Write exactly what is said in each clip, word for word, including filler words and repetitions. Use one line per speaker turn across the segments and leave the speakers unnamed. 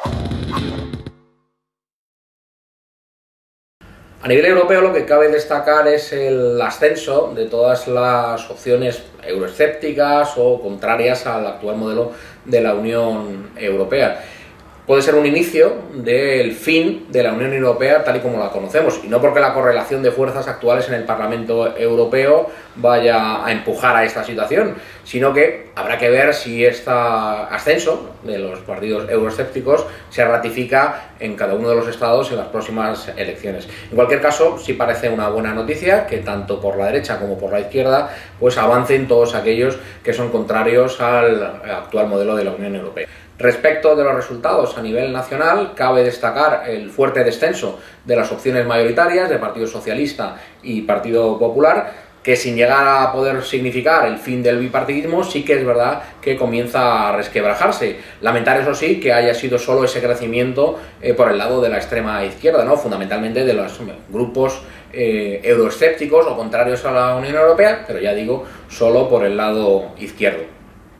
A nivel europeo lo que cabe destacar es el ascenso de todas las opciones euroescépticas o contrarias al actual modelo de la Unión Europea. Puede ser un inicio del fin de la Unión Europea tal y como la conocemos, y no porque la correlación de fuerzas actuales en el Parlamento Europeo vaya a empujar a esta situación, sino que habrá que ver si este ascenso de los partidos euroescépticos se ratifica en cada uno de los estados en las próximas elecciones. En cualquier caso, sí parece una buena noticia que tanto por la derecha como por la izquierda pues avancen todos aquellos que son contrarios al actual modelo de la Unión Europea. Respecto de los resultados a nivel nacional, cabe destacar el fuerte descenso de las opciones mayoritarias de Partido Socialista y Partido Popular, que sin llegar a poder significar el fin del bipartidismo, sí que es verdad que comienza a resquebrajarse. Lamentar, eso sí, que haya sido solo ese crecimiento eh, por el lado de la extrema izquierda, ¿no? Fundamentalmente de los grupos eh, euroescépticos o contrarios a la Unión Europea, pero ya digo, solo por el lado izquierdo.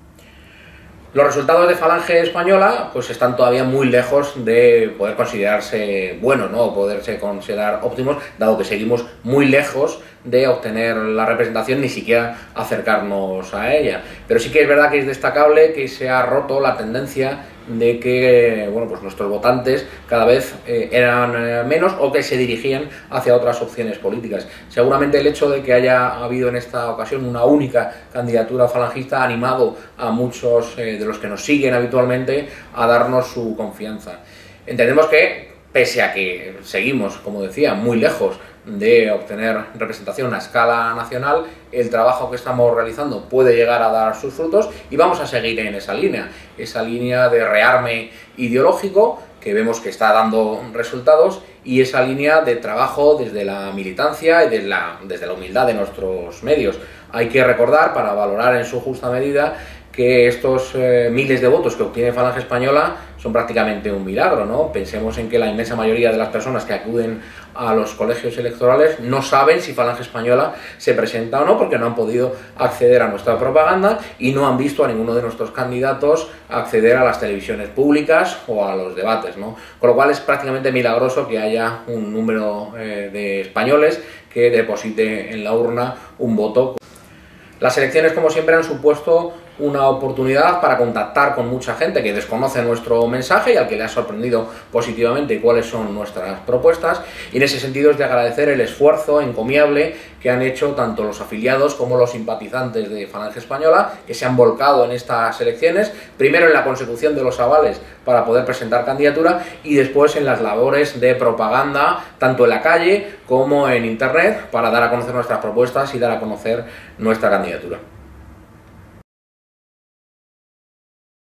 Los resultados de Falange Española pues están todavía muy lejos de poder considerarse buenos, ¿no? O poderse considerar óptimos, dado que seguimos muy lejos de obtener la representación, ni siquiera acercarnos a ella. Pero sí que es verdad que es destacable que se ha roto la tendencia de que bueno, pues nuestros votantes cada vez eh, eran eh, menos o que se dirigían hacia otras opciones políticas. Seguramente el hecho de que haya habido en esta ocasión una única candidatura falangista ha animado a muchos eh, de los que nos siguen habitualmente a darnos su confianza. Entendemos que, pese a que seguimos, como decía, muy lejos de obtener representación a escala nacional, el trabajo que estamos realizando puede llegar a dar sus frutos y vamos a seguir en esa línea, esa línea de rearme ideológico que vemos que está dando resultados, y esa línea de trabajo desde la militancia y desde la, desde la humildad de nuestros medios. Hay que recordar, para valorar en su justa medida, que estos eh, miles de votos que obtiene Falange Española son prácticamente un milagro, ¿no? Pensemos en que la inmensa mayoría de las personas que acuden a los colegios electorales no saben si Falange Española se presenta o no, porque no han podido acceder a nuestra propaganda y no han visto a ninguno de nuestros candidatos acceder a las televisiones públicas o a los debates, ¿no? Con lo cual es prácticamente milagroso que haya un número eh, de españoles que deposite en la urna un voto. Las elecciones, como siempre, han supuesto una oportunidad para contactar con mucha gente que desconoce nuestro mensaje y al que le ha sorprendido positivamente cuáles son nuestras propuestas, y en ese sentido es de agradecer el esfuerzo encomiable que han hecho tanto los afiliados como los simpatizantes de Falange Española, que se han volcado en estas elecciones, primero en la consecución de los avales para poder presentar candidatura y después en las labores de propaganda, tanto en la calle como en internet, para dar a conocer nuestras propuestas y dar a conocer nuestra candidatura.